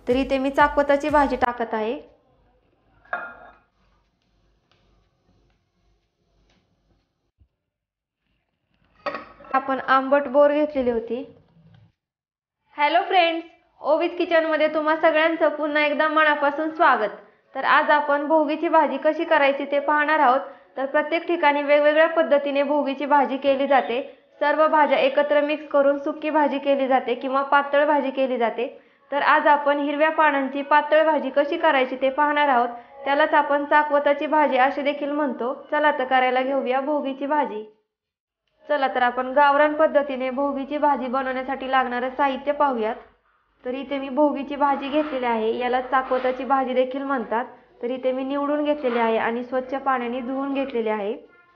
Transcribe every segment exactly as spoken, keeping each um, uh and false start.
तर इथे मी चाकवताची भाजी टाकत आहे। आपण आंबट बोर घेतलेली होती। हॅलो फ्रेंड्स, ओवीज किचन मध्ये तुम्हा सगळ्यांचं पुन्हा एकदा मनापासून स्वागत। तर आज आपण भोगीची भाजी कशी करायची ते पाहणार आहोत। तर प्रत्येक ठिकाणी वेगवेगळ्या पद्धतीने भोगीची भाजी केली जाते। सर्व भाज्या एकत्र मिक्स करून सुकी भाजी केली जाते किंवा पातळ भाजी केली जाते। तर आज आपण हिरव्या पानांची पातळ भाजी कशी करायची ते पाहणार आहोत। त्यालाच आपण चाकवताची भाजी असे देखील म्हणतो। चला तर करायला घेऊया भोगीची भाजी। चला तर आपण गावरान पद्धतीने भोगीची भाजी बनवण्यासाठी लागणारे साहित्य पाहूयात। तर इथे मी भोगीची भाजी घेतलेली आहे, याला चाकवताची भाजी देखील म्हणतात। तर इथे मी निवडून घेतलेली आहे आणि स्वच्छ पाण्याने धुवून घेतलेली आहे।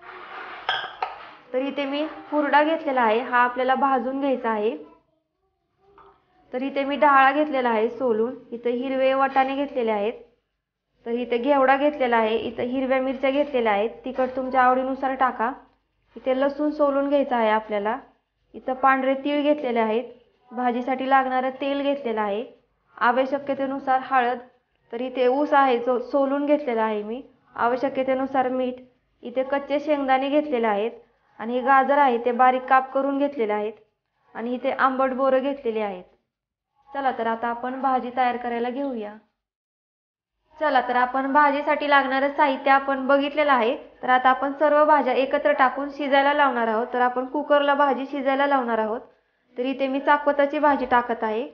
तर इथे मी हुरडा घेतलेला आहे, हा आपल्याला भाजून घ्यायचा आहे। तर इथे मी डाळा घेतलेला आहे सोलून। इथे हिरवे वाटाणे घेतलेले आहेत। तर इथे घेवडा घेतलेला आहे। इथे हिरव्या मिरच्या घेतलेल्या आहेत, तिखट तुमच्या आवडीनुसार टाका। इथे लसूण सोलून घ्यायचा आहे आपल्याला। इथे पांढरे तीळ घेतलेले आहेत। भाजीसाठी लागणारे तेल घेतलेलं आहे। आवश्यकतेनुसार हळद। तर इथे ऊस आहे जो सोलून घेतलेला आहे मी। आवश्यकतेनुसार मीठ। इथे कच्चे शेंगदाणे घेतलेले आहेत आणि हे गाजर आहे ते बारीक काप करून घेतलेले आहेत आणि इथे आंबट बोरं घेतलेले आहेत। चला तर आता आपण भाजी तयार करायला घेऊया। चला तर आपण भाजीसाठी लागणारे साहित्य आपण बघितलेलं आहे। तर आता आपण सर्व भाज्या एकत्र टाकून शिजायला लावणार आहोत। तर आपण कुकरला भाजी शिजायला लावणार आहोत। तर इथे मी चाकवताची भाजी टाकत आहे।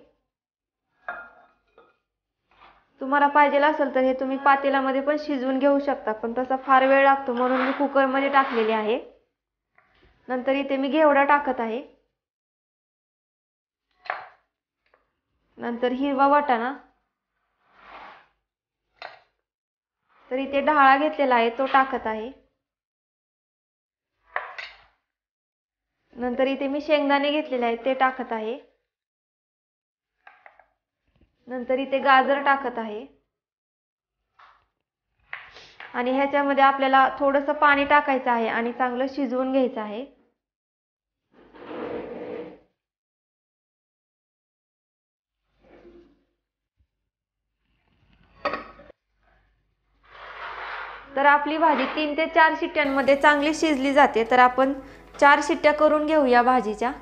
तुम्हाला पाहिजे असेल तर हे तुम्ही पातेल्यामध्ये पण शिजवून घेऊ शकता, पण तसा फार वेळ लागतो म्हणून मी कुकरमध्ये टाकलेली आहे। नंतर इथे मी घेवडा टाकत आहे। नंतर हिरवा वाटाणा। तर इथे डाळा घेतलेला आहे तो टाकत आहे। नंतर इथे मी शेंगदाणे घेतलेले आहेत ते टाकत आहे। नंतर इथे गाजर टाकत आहे आणि ह्याच्यामध्ये आपल्याला थोडंसं पाणी टाकायचं आहे आणि चांगलं शिजवून घ्यायचं आहे। तर आपली भाजी तीन ते चार शिट्ट्यांमध्ये चांगली शिजली जाते। तर आपण चार शिट्ट्या करून घेऊया भाजीच्या।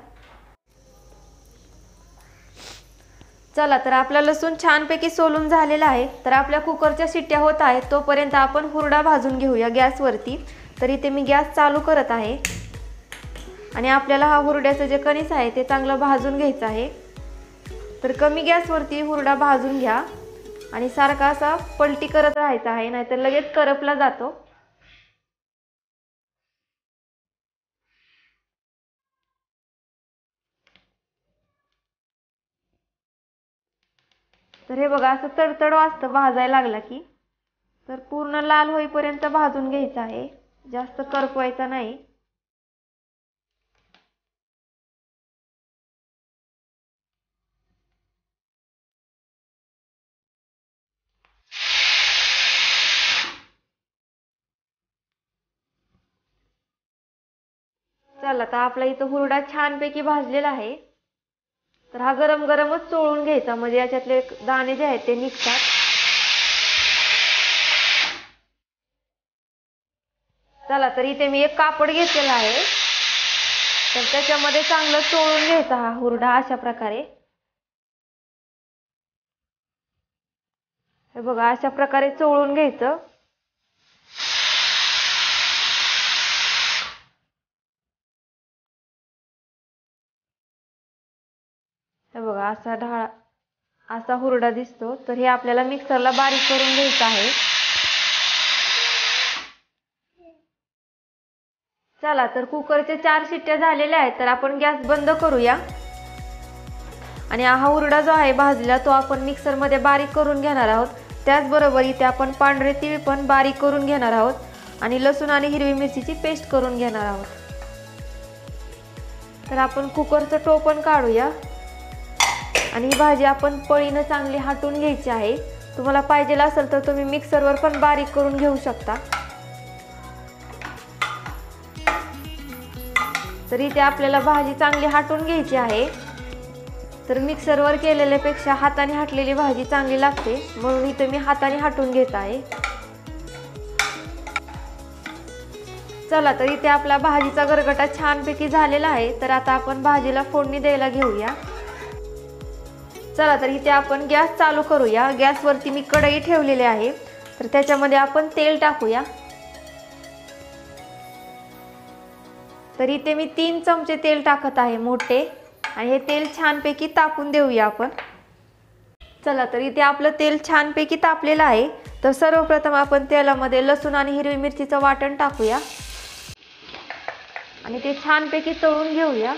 चला तर आपला लसूण छानपैकी सोलून झालेला आहे। तर आपल्या कुकरच्या शिट्ट्या होत आहेत तोपर्यंत आपण हुरडा भाजून घेऊया गॅसवरती। तर इथे मी गॅस चालू करत आहे आणि आपल्याला हा हुरड्याचं जे कणीस आहे ते चांगलं भाजून घ्यायचं आहे। तर कमी गॅसवरती हुरडा भाजून घ्या आणि सारखा असा पलटी करत राहायचा आहे, नाहीतर लगेच करपला जातो। तर हे बघा असं तडतड वाजतं भाजायला लागला की। तर पूर्ण लाल होईपर्यंत भाजून घ्यायचं आहे, जास्त करपवायचा नाही। चला तर आपला इथं हुरडा छानपैकी भाजलेला आहे। तर हा गरम गरमच चोळून घ्यायचा, म्हणजे याच्यातले दाणे जे आहेत ते निघतात। चला तर इथे मी एक कापड घेतलेला आहे, तर त्याच्यामध्ये चांगलं चोळून घ्यायचा हा हुरडा अशा प्रकारे। हे बघा अशा प्रकारे चोळून घ्यायचं। हे बघा असा ढाळ असा हुरडा दिसतो। तर हे आपल्याला मिक्सरला बारीक करून घ्यायचं आहे। चला तर कुकरचे चार शिट्ट्या झालेल्या आहेत, तर आपण गॅस बंद करूया आणि हा हुरडा जो आहे भाजलेला तो आपण मिक्सरमध्ये बारीक करून घेणार आहोत। त्याचबरोबर इथे आपण पांढरे तीळ पण बारीक करून घेणार आहोत आणि लसूण आणि हिरवी मिरचीची पेस्ट करून घेणार आहोत। तर आपण कुकरचं टोपण काढूया आणि ही भाजी आपण पळीनं चांगली हाटून घ्यायची आहे। तुम्हाला पाहिजे असेल तर तुम्ही मिक्सरवर पण बारीक करून घेऊ शकता। तर इथे आपल्याला भाजी चांगली हाटून घ्यायची आहे। तर मिक्सरवर केलेल्यापेक्षा हाताने हाटलेली भाजी चांगली लागते, म्हणून इथे मी हाताने हाटून घेत आहे. चला तर इथे आपला भाजीचा गरगटा छानपैकी झालेला आहे. तर आता आपण भाजीला फोडणी द्यायला घेऊया. चला तर इथे आपण गॅस चालू करूया. गॅसवरती मी कढई ठेवलेली आहे. तर त्याच्यामध्ये आपण तेल टाकूया. तर इथे मी तीन चमचे तेल टाकत आहे मोठे, आणि हे तेल छानपैकी तापून देऊया आपण. चला तर इथे आपलं तेल छानपैकी तापलेलं आहे. तर सर्वप्रथम आपण तेलामध्ये लसूण आणि हिरवी मिरचीचं वाटण टाकूया आणि ते छानपैकी तळून घेऊया.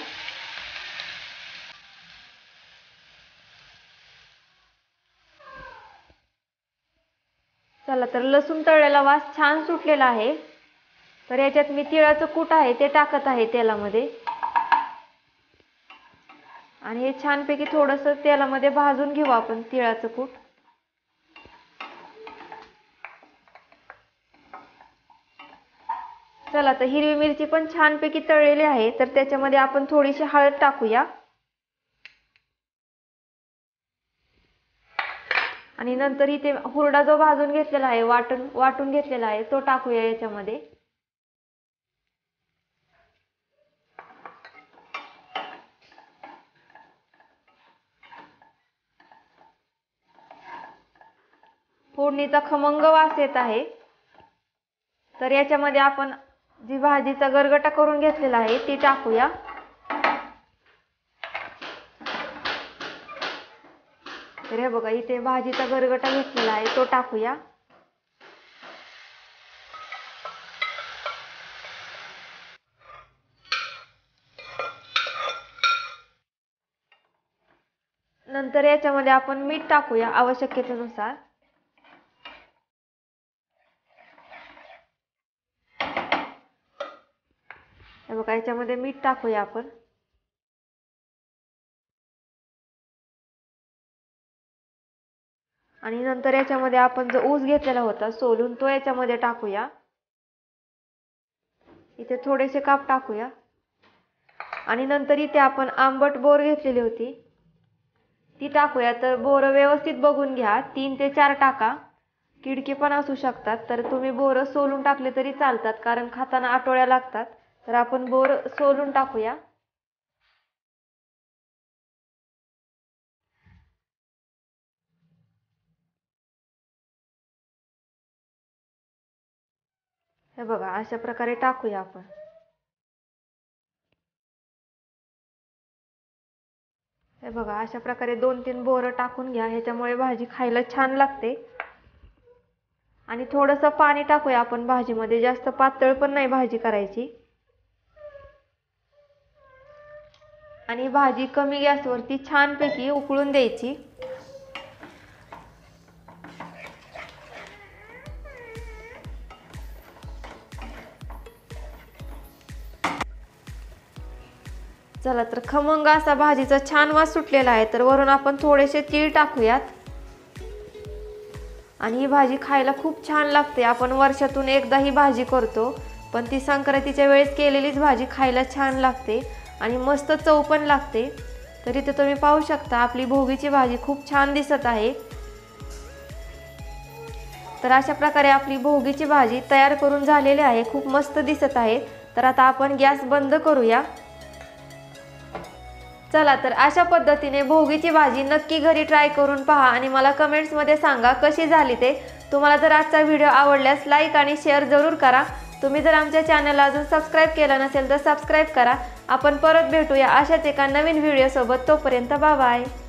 चला तर लसूण तळलेला वास छान सुटलेला आहे. तर याच्यात मी तिळाचं कूट आहे ते टाकत आहे तेलामध्ये, आणि हे छानपैकी थोडंसं तेलामध्ये भाजून घेऊ आपण तिळाचं कूट. चला तर हिरवी मिरची पण छानपैकी तळलेली आहे. तर त्याच्यामध्ये आपण थोडीशी हळद टाकूया, आणि नंतर इथे हुरडा जो भाजून घेतलेला आहे, वाटून वाटून घेतलेला आहे, तो टाकूया याच्यामध्ये. फोडणीचा खमंग वास येत आहे. तर याच्यामध्ये आपण जी भाजीचा गरगटा करून घेतलेला आहे ती टाकूया. तर हे बघा इथे भाजीचा गरगटा घेतलेला आहे तो टाकूया. नंतर याच्यामध्ये आपण मीठ टाकूया आवश्यकतेनुसार. हे बघा याच्यामध्ये मीठ टाकूया आपण. आणि नंतर याच्यामध्ये आपण जो ऊस घेतलेला होता सोलून तो याच्यामध्ये टाकूया. इथे थोडेसे काप टाकूया. आणि नंतर इथे आपण आंबट बोर घेतलेली होती ती टाकूया. तर बोरं व्यवस्थित बघून घ्या, तीन ते चार टाका. किडके पण असू शकतात, तर तुम्ही बोरं सोलून टाकले तरी चालतात, कारण खाताना आटोळ्या लागतात. तर आपण बोर सोलून टाकूया. हे बघा अशा प्रकारे टाकूया आपण. हे बघा अशा प्रकारे दोन तीन बोरं टाकून घ्या, ह्याच्यामुळे भाजी खायला छान लागते. आणि थोडंसं पाणी टाकूया आपण भाजीमध्ये, जास्त पातळ पण नाही भाजी करायची. आणि भाजी कमी गॅसवरती छानपैकी उकळून द्यायची. चला तर खमंग असा भाजीचा छान वास सुटलेला आहे. तर वरून आपण थोडेसे तीळ टाकूयात. आणि ही भाजी खायला खूप छान लागते. आपण वर्षातून एकदा ही भाजी करतो, पण ती संक्रांतीच्या वेळेस केलेलीच भाजी खायला छान लागते आणि मस्त चव पण लागते. तर इथे तुम्ही पाहू शकता आपली भोगीची भाजी खूप छान दिसत आहे. तर अशा प्रकारे आपली भोगीची भाजी तयार करून झालेली आहे, खूप मस्त दिसत आहे. तर आता आपण गॅस बंद करूया. चला तर अशा पद्धतीने भोगीची भाजी नक्की घरी ट्राय करून पहा आणि मला कमेंट्समध्ये सांगा कशी झाली ते. तुम्हाला जर आजचा व्हिडिओ आवडल्यास लाईक आणि शेअर जरूर करा. तुम्ही जर आमच्या चॅनलला अजून सबस्क्राईब केलं नसेल तर सबस्क्राईब करा. आपण परत भेटूया अशाच एका नवीन व्हिडिओसोबत. तोपर्यंत बाय बाय.